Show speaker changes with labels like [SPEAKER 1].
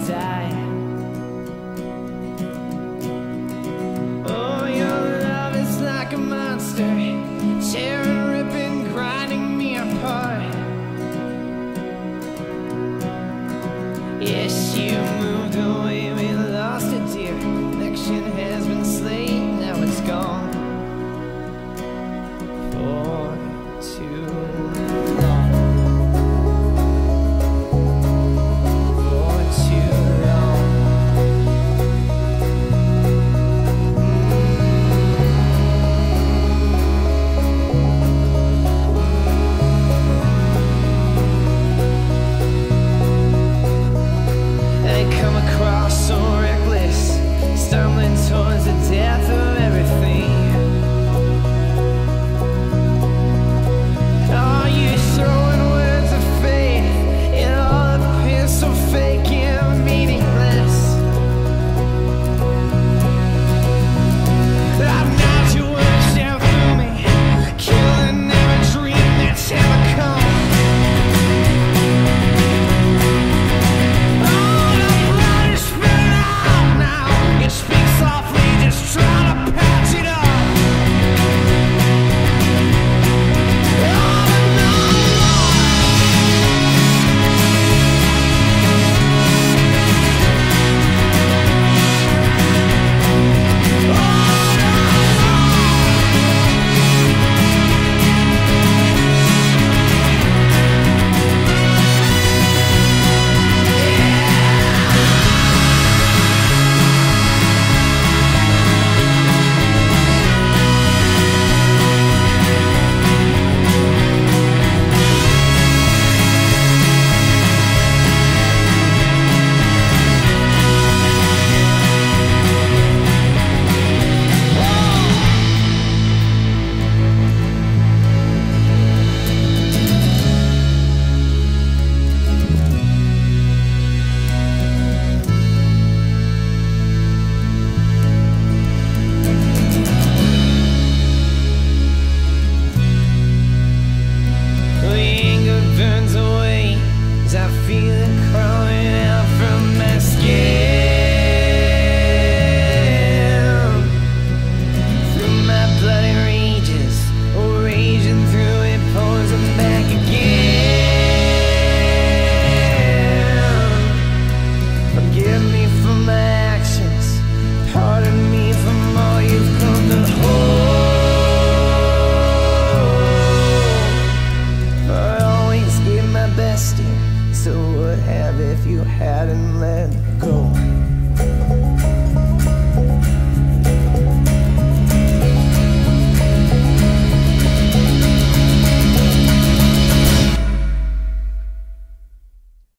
[SPEAKER 1] die. Oh, your love is like a monster, tearing, ripping, grinding me apart. Yes, you moved away, we lost it, dear. Connection has been slain, now it's gone for too long. For too long. I come across so reckless, stumbling towards the death of everything. Are you throwing words of faith in all the pain so fake and meaningless? I've knocked your words down through me, killing every dream that's ever come. Oh, the blood is spilling out now. You speak softly, just trying to patch it up. Burns away as I feel it crawling out from my skin. Through my bloody rages, raging through it, pulls them back again. Forgive me for my actions, pardon me from all you've come to hold. Best, dear, so would have if you hadn't let go.